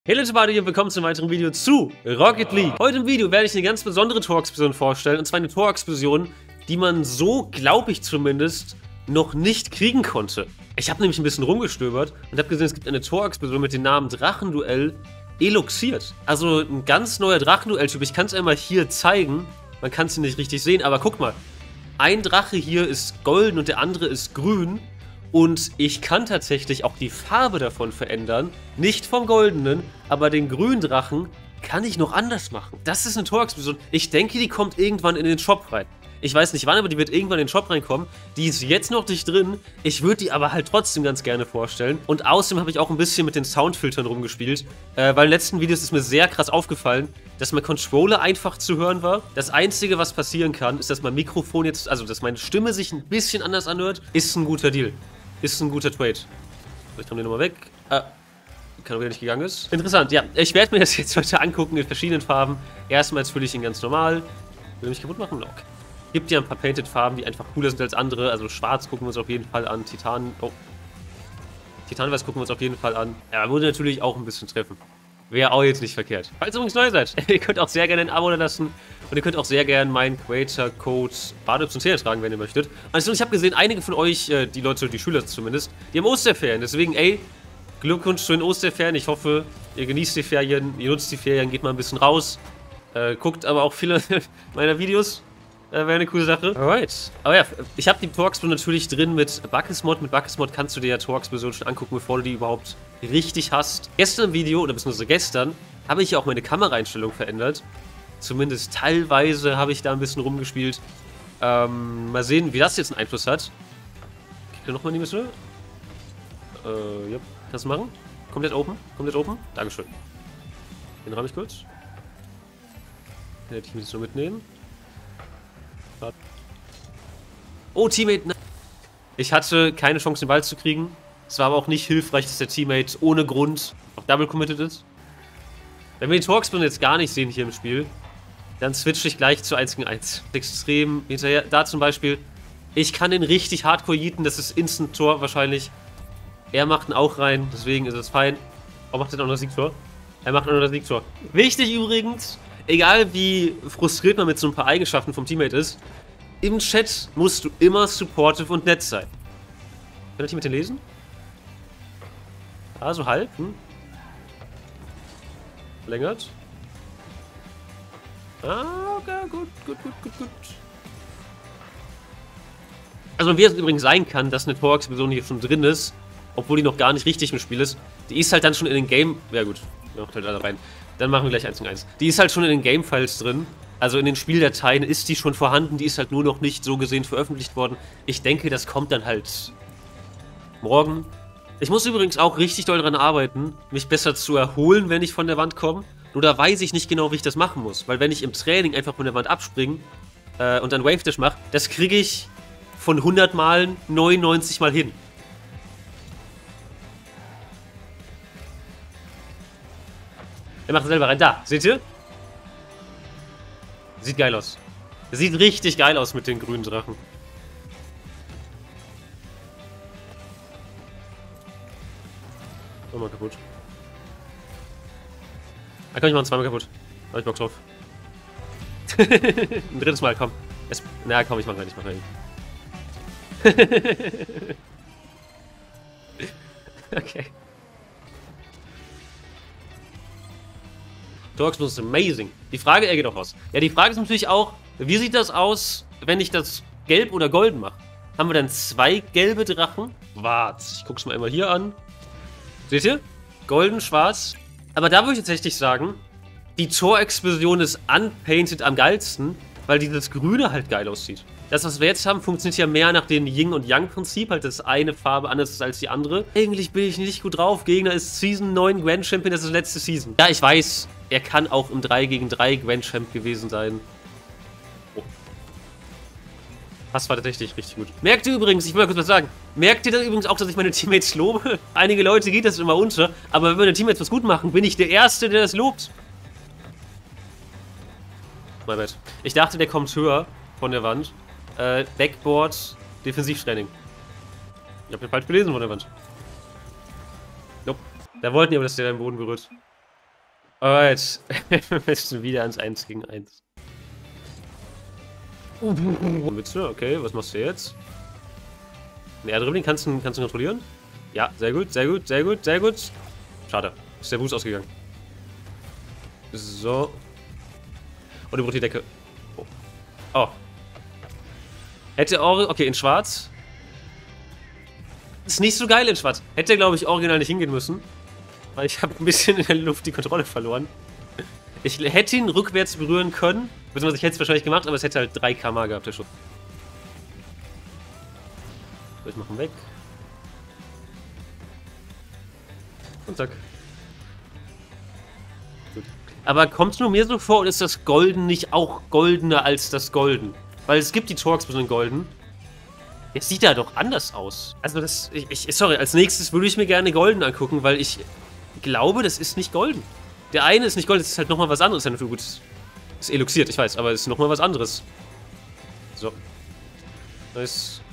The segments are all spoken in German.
Hey Leute, hier willkommen zu einem weiteren Video zu Rocket League. Heute im Video werde ich eine ganz besondere Torexplosion vorstellen, und zwar eine Torexplosion, die man so, glaube ich zumindest, noch nicht kriegen konnte. Ich habe nämlich ein bisschen rumgestöbert und habe gesehen, es gibt eine Torexplosion mit dem Namen Drachenduell Eluxiert. Also ein ganz neuer Drachenduell-Typ. Ich kann es einmal hier zeigen, man kann es nicht richtig sehen, aber guck mal. Ein Drache hier ist golden und der andere ist grün. Und ich kann tatsächlich auch die Farbe davon verändern. Nicht vom goldenen, aber den grünen Drachen kann ich noch anders machen. Das ist eine Torexplosion. Ich denke, die kommt irgendwann in den Shop rein. Ich weiß nicht wann, aber die wird irgendwann in den Shop reinkommen. Die ist jetzt noch nicht drin. Ich würde die aber halt trotzdem ganz gerne vorstellen. Und außerdem habe ich auch ein bisschen mit den Soundfiltern rumgespielt. Weil in den letzten Videos ist mir sehr krass aufgefallen, dass mein Controller einfach zu hören war. Das Einzige, was passieren kann, ist, dass mein Mikrofon jetzt, also dass meine Stimme sich ein bisschen anders anhört. Ist ein guter Deal. Ist ein guter Trade. Vielleicht kommen die nochmal weg. Kann auch wieder nicht gegangen ist. Interessant, ja. Ich werde mir das jetzt heute angucken in verschiedenen Farben. Erstmal fülle ich ihn ganz normal. Will mich kaputt machen? Okay. Gibt ja ein paar Painted Farben, die einfach cooler sind als andere. Also schwarz gucken wir uns auf jeden Fall an. Titanweiß gucken wir uns auf jeden Fall an. Ja, würde natürlich auch ein bisschen treffen. Wäre auch jetzt nicht verkehrt. Falls ihr übrigens neu seid, ihr könnt auch sehr gerne ein Abo da lassen. Und ihr könnt auch sehr gerne meinen Creator-Code BADEZ tragen, wenn ihr möchtet. Also ich habe gesehen, einige von euch, die Leute, die Schüler zumindest, die haben Osterferien. Deswegen, ey, Glückwunsch zu den Osterferien. Ich hoffe, ihr genießt die Ferien, ihr nutzt die Ferien, geht mal ein bisschen raus. Guckt aber auch viele meiner Videos. Wäre eine coole Sache. Alright. Aber ja, ich habe die Torexplosion natürlich drin mit Buckesmod. Mit Buckesmod kannst du dir ja Torexplosion schon angucken, bevor du die überhaupt richtig hast. Gestern im Video, oder beziehungsweise gestern, habe ich ja auch meine Kameraeinstellung verändert. Zumindest teilweise habe ich da ein bisschen rumgespielt. Mal sehen, wie das jetzt einen Einfluss hat. Kriegt ihr nochmal die Mission? Ja. Kannst du machen? Komplett open. Komplett open. Dankeschön. Den habe ich kurz. Den hätte ich mir jetzt nur mitnehmen. Oh, Teammate. Ich hatte keine Chance, den Ball zu kriegen. Es war aber auch nicht hilfreich, dass der Teammate ohne Grund auf Double committed ist. Wenn wir die Torexplosion jetzt gar nicht sehen hier im Spiel, dann switche ich gleich zu 1 gegen 1. Extrem hinterher. Da zum Beispiel, ich kann den richtig hardcore yeeten. Das ist Instant-Tor wahrscheinlich. Er macht ihn auch rein, deswegen ist es fein. Oh, macht er auch noch das Siegtor? Er macht auch noch das Siegtor. Wichtig übrigens, egal wie frustriert man mit so ein paar Eigenschaften vom Teammate ist, im Chat musst du immer supportive und nett sein. Kann ich mit den lesen? Ah, so halb. Verlängert. Ah, okay, gut. Also wie es übrigens sein kann, dass eine Torexplosion hier schon drin ist, obwohl die noch gar nicht richtig im Spiel ist. Die ist halt dann schon in den Game... Ja gut, macht halt alle rein. Dann machen wir gleich 1 gegen 1. Die ist halt schon in den Game-Files drin. Also in den Spieldateien ist die schon vorhanden. Die ist halt nur noch nicht so gesehen veröffentlicht worden. Ich denke, das kommt dann halt morgen. Ich muss übrigens auch richtig doll daran arbeiten, mich besser zu erholen, wenn ich von der Wand komme. Nur da weiß ich nicht genau, wie ich das machen muss. Weil wenn ich im Training einfach von der Wand abspringe und dann Wave Dash mache, das kriege ich von 100 Malen 99 Mal hin. Er macht selber rein. Da, seht ihr? Sieht geil aus. Sieht richtig geil aus mit den grünen Drachen. Nochmal kaputt. Da kann ich machen, zweimal kaputt. Da hab ich Bock drauf. Ein drittes Mal, komm. Na komm, ich mach rein, Okay. Torexplosion ist amazing. Die Frage, er geht auch raus. Ja, die Frage ist natürlich auch, wie sieht das aus, wenn ich das gelb oder golden mache? Haben wir dann 2 gelbe Drachen? Warte, ich guck's mal einmal hier an. Seht ihr? Golden, schwarz. Aber da würde ich tatsächlich sagen, die Torexplosion ist unpainted am geilsten, weil dieses Grüne halt geil aussieht. Das, was wir jetzt haben, funktioniert ja mehr nach dem Yin- und Yang-Prinzip, halt, dass eine Farbe anders ist als die andere. Eigentlich bin ich nicht gut drauf. Gegner ist Season 9 Grand Champion, das ist letzte Season. Ja, ich weiß, er kann auch im 3 gegen 3 Grand Champ gewesen sein. Oh. Das war tatsächlich richtig gut. Merkt ihr übrigens, ich will mal kurz was sagen, merkt ihr dann übrigens auch, dass ich meine Teammates lobe? Einige Leute geht das immer unter, aber wenn meine Teammates was gut machen, bin ich der Erste, der das lobt. My bad. Ich dachte, der kommt höher von der Wand. Backboard, Defensivtraining. Ich hab den falsch gelesen von der Wand. Nope. Da wollten die aber, dass der den Boden berührt. Alright. Wir müssen wieder ans 1 gegen 1. Witze, okay, was machst du jetzt? Ja, Dribbling kannst du kontrollieren? Ja, sehr gut, sehr gut, sehr gut, sehr gut. Schade, ist der Boost ausgegangen. So. Und über die Decke. Oh. Oh. Hätte okay, in schwarz. Ist nicht so geil in schwarz. Hätte, glaube ich, original nicht hingehen müssen. Weil ich habe ein bisschen in der Luft die Kontrolle verloren. Ich hätte ihn rückwärts berühren können. Beziehungsweise ich hätte es wahrscheinlich gemacht, aber es hätte halt 3 km gehabt, der Schuss. So, ich mache ihn weg. Und zack. Gut. Aber kommt es nur mir so vor, oder ist das Golden nicht auch goldener als das Golden? Weil es gibt die Torx-Explosion in Golden. Jetzt sieht er doch anders aus. Also das, sorry, als nächstes würde ich mir gerne Golden angucken, weil ich glaube, das ist nicht Golden. Der eine ist nicht Gold, das ist halt nochmal was anderes. Ja, gut, ist eluxiert, ich weiß, aber es ist nochmal was anderes. So. Nice.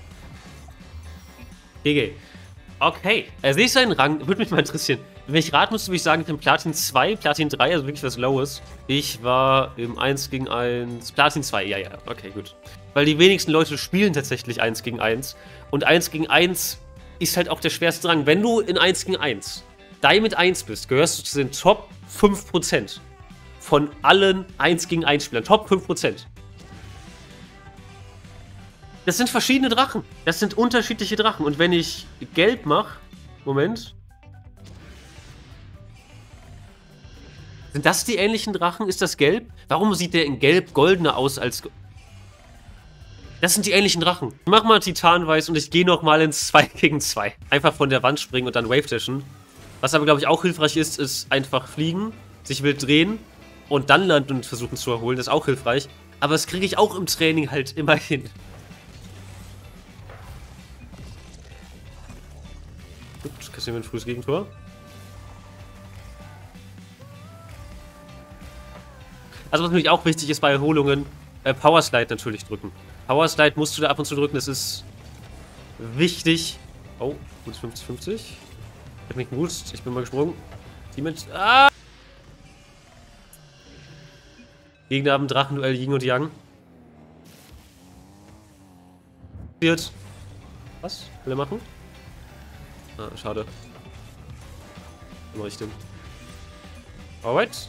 GG. Okay. Als nächstes einen Rang, würde mich mal interessieren. Wenn ich raten müsste, würde ich sagen, ich bin Platin 2, Platin 3, also wirklich was Lowes. Ich war im 1 gegen 1. Platin 2, ja, okay, gut. Weil die wenigsten Leute spielen tatsächlich 1 gegen 1. Und 1 gegen 1 ist halt auch der schwerste Rang. Wenn du in 1 gegen 1 Diamond 1 bist, gehörst du zu den Top 5% von allen 1 gegen 1 Spielern. Top 5%. Das sind verschiedene Drachen. Das sind unterschiedliche Drachen. Und wenn ich gelb mache... Moment. Sind das die ähnlichen Drachen? Ist das gelb? Warum sieht der in gelb goldener aus als... Das sind die ähnlichen Drachen. Ich mach mal Titanweiß und ich gehe nochmal ins 2 gegen 2. Einfach von der Wand springen und dann Wave dashen. Was aber, glaube ich, auch hilfreich ist, ist einfach fliegen, sich wild drehen und dann landen und versuchen zu erholen. Das ist auch hilfreich. Aber das kriege ich auch im Training halt immer hin. Gut, kassieren wir ein frühes Gegentor. Also was natürlich auch wichtig ist bei Erholungen, Power Slide natürlich drücken. Power Slide musst du da ab und zu drücken, das ist wichtig. Oh, gut 50-50. Ich hab mich geboost, ich bin mal gesprungen. Die mit... Ah! Gegner haben Drachenduell Yin und Yang. Was? Will er machen? Ah, schade. Mach ich den. Alright.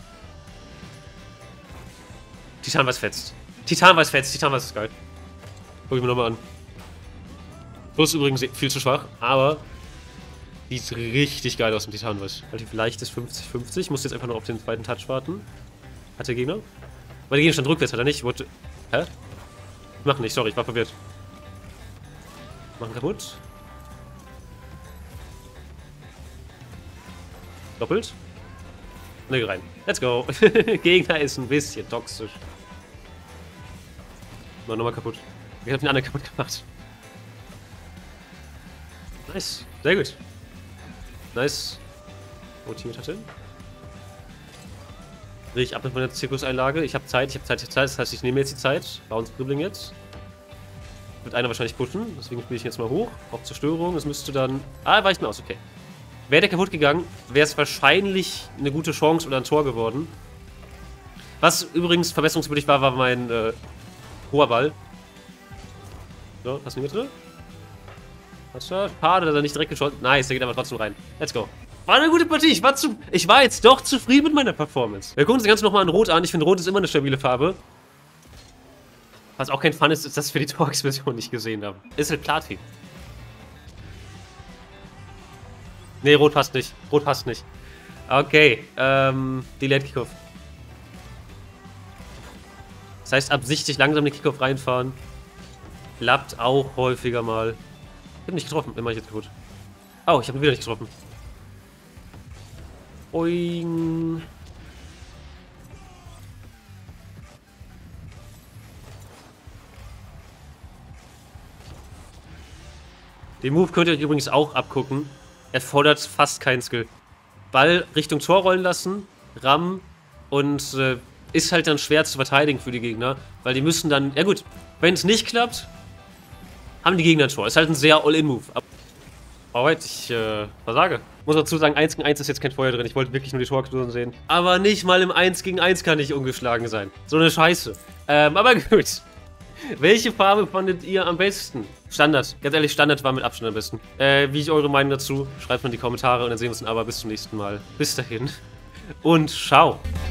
Titanweiß fetzt. Titanweiß fetzt. Titanweiß ist geil. Guck ich mir nochmal an. Plus übrigens viel zu schwach, aber die sieht richtig geil aus im Titanweiß. Relativ leichtes 50-50. Ich muss jetzt einfach nur auf den zweiten Touch warten. Hat der Gegner? Weil der Gegner stand rückwärts, hat er nicht. Wollte... Hä? Ich mach nicht, sorry, ich war verwirrt. Machen kaputt. Doppelt. Ne, rein. Let's go. Gegner ist ein bisschen toxisch. Mal nochmal kaputt. Ich hab den anderen kaputt gemacht. Nice. Sehr gut. Nice. Oh, Teammate hatte. Drehe ich ab mit meiner Zirkuseinlage. Ich habe Zeit, Das heißt, ich nehme jetzt die Zeit. Bounce Dribbling jetzt. Wird einer wahrscheinlich pushen. Deswegen spiele ich jetzt mal hoch. Auf Zerstörung. Das müsste dann... Ah, weicht mir aus. Okay. Wäre der kaputt gegangen, wäre es wahrscheinlich eine gute Chance oder ein Tor geworden. Was übrigens verbesserungswürdig war, war mein hoher Ball. So, hast du ihn mit drin? Schade, dass er nicht direkt geschossen hat. Nice, der geht aber trotzdem rein. Let's go. War eine gute Partie. Ich war jetzt doch zufrieden mit meiner Performance. Wir gucken uns das Ganze nochmal in Rot an. Ich finde, Rot ist immer eine stabile Farbe. Was auch kein Fun ist, ist, dass wir die Torx-Version nicht gesehen haben. Ist halt Platin. Nee, Rot passt nicht. Rot passt nicht. Okay, Delete Kickoff. Das heißt, absichtlich langsam den Kickoff reinfahren. Klappt auch häufiger mal. Ich hab nicht getroffen. Immer ich jetzt kaputt. Oh, ich habe ihn wieder nicht getroffen. Oing. Den Move könnt ihr euch übrigens auch abgucken. Er fordert fast keinen Skill. Ball Richtung Tor rollen lassen, rammen und ist halt dann schwer zu verteidigen für die Gegner, weil die müssen dann, ja gut, wenn es nicht klappt, haben die Gegner ein Tor. Ist halt ein sehr All-In-Move. Alright, ich versage. Muss dazu sagen, 1 gegen 1 ist jetzt kein Feuer drin. Ich wollte wirklich nur die Torexplosion sehen. Aber nicht mal im 1 gegen 1 kann ich ungeschlagen sein. So eine Scheiße. Aber gut. Welche Farbe fandet ihr am besten? Standard. Ganz ehrlich, Standard war mit Abstand am besten. Wie ist eure Meinung dazu? Schreibt mal in die Kommentare und dann sehen wir uns dann aber bis zum nächsten Mal. Bis dahin. Und ciao.